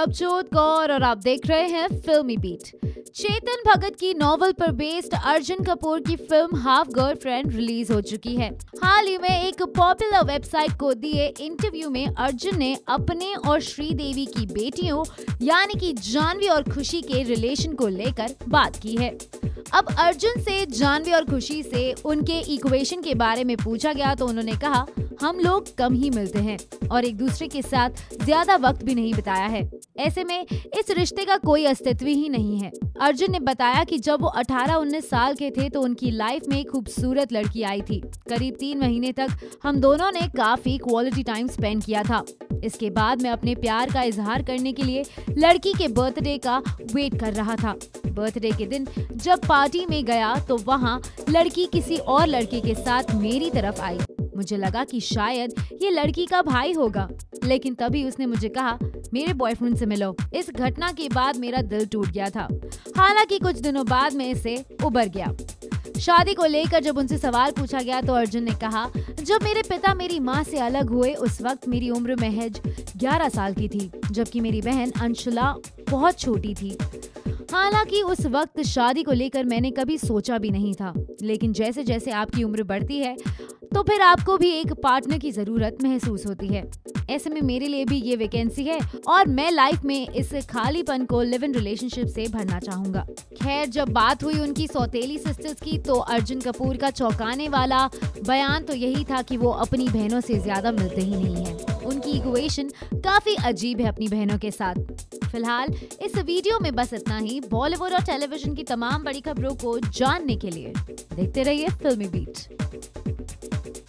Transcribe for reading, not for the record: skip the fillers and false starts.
प्रभजोत कौर और आप देख रहे हैं फिल्मी बीट। चेतन भगत की नॉवल पर बेस्ड अर्जुन कपूर की फिल्म हाफ गर्लफ्रेंड रिलीज हो चुकी है। हाल ही में एक पॉपुलर वेबसाइट को दिए इंटरव्यू में अर्जुन ने अपने और श्रीदेवी की बेटियों यानी कि जानवी और खुशी के रिलेशन को लेकर बात की है। अब अर्जुन से जानवी और खुशी से उनके इक्वेशन के बारे में पूछा गया तो उन्होंने कहा, हम लोग कम ही मिलते हैं और एक दूसरे के साथ ज्यादा वक्त भी नहीं बिताया है। ऐसे में इस रिश्ते का कोई अस्तित्व ही नहीं है। अर्जुन ने बताया कि जब वो 18-19 साल के थे तो उनकी लाइफ में एक खूबसूरत लड़की आई थी। करीब 3 महीने तक हम दोनों ने काफी क्वालिटी टाइम स्पेंड किया था। इसके बाद मैं अपने प्यार का इजहार करने के लिए लड़की के बर्थडे का वेट कर रहा था। बर्थडे के दिन जब पार्टी में गया तो वहाँ लड़की किसी और लड़के के साथ मेरी तरफ आई। मुझे लगा कि शायद ये लड़की का भाई होगा, लेकिन तभी उसने मुझे कहा, मेरे बॉयफ्रेंड से मिलो। इस घटना के बाद मेरा दिल टूट गया था। हालांकि कुछ दिनों बाद मैं इससे उबर गया। शादी को लेकर जब उनसे सवाल पूछा गया तो अर्जुन ने कहा, जब मेरे पिता मेरी माँ से अलग हुए उस वक्त मेरी उम्र महज 11 साल की थी, जबकि मेरी बहन अंशुला बहुत छोटी थी। हालांकि उस वक्त शादी को लेकर मैंने कभी सोचा भी नहीं था, लेकिन जैसे जैसे आपकी उम्र बढ़ती है तो फिर आपको भी एक पार्टनर की जरूरत महसूस होती है। ऐसे में मेरे लिए भी ये वैकेंसी है और मैं लाइफ में इस खालीपन को लिव इन रिलेशनशिप से भरना चाहूंगा। खैर, जब बात हुई उनकी सौतेली सिस्टर्स की तो अर्जुन कपूर का चौंकाने वाला बयान तो यही था कि वो अपनी बहनों से ज्यादा मिलते ही नहीं हैं। उनकी इक्वेशन काफी अजीब है अपनी बहनों के साथ। फिलहाल इस वीडियो में बस इतना ही। बॉलीवुड और टेलीविजन की तमाम बड़ी खबरों को जानने के लिए देखते रहिए फिल्मी बीट।